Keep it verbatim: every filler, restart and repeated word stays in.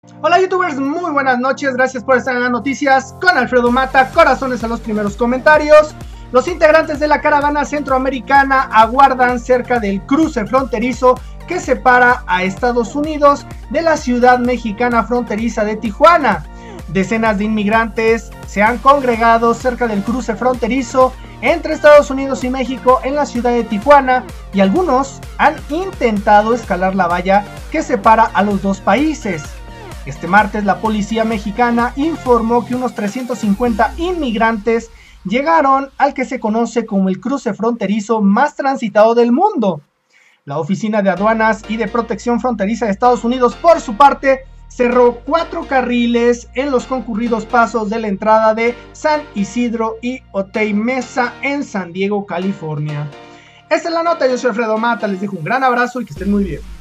Hola youtubers, muy buenas noches, gracias por estar en las noticias con Alfredo Mata. Corazones a los primeros comentarios. Los integrantes de la caravana centroamericana aguardan cerca del cruce fronterizo que separa a Estados Unidos de la ciudad mexicana fronteriza de Tijuana. Decenas de inmigrantes se han congregado cerca del cruce fronterizo entre Estados Unidos y México en la ciudad de Tijuana, y algunos han intentado escalar la valla que separa a los dos países. Este martes la policía mexicana informó que unos trescientos cincuenta inmigrantes llegaron al que se conoce como el cruce fronterizo más transitado del mundo. La Oficina de Aduanas y de Protección Fronteriza de Estados Unidos, por su parte, cerró cuatro carriles en los concurridos pasos de la entrada de San Isidro y Otay Mesa en San Diego, California. Esta es la nota, yo soy Alfredo Mata, les dejo un gran abrazo y que estén muy bien.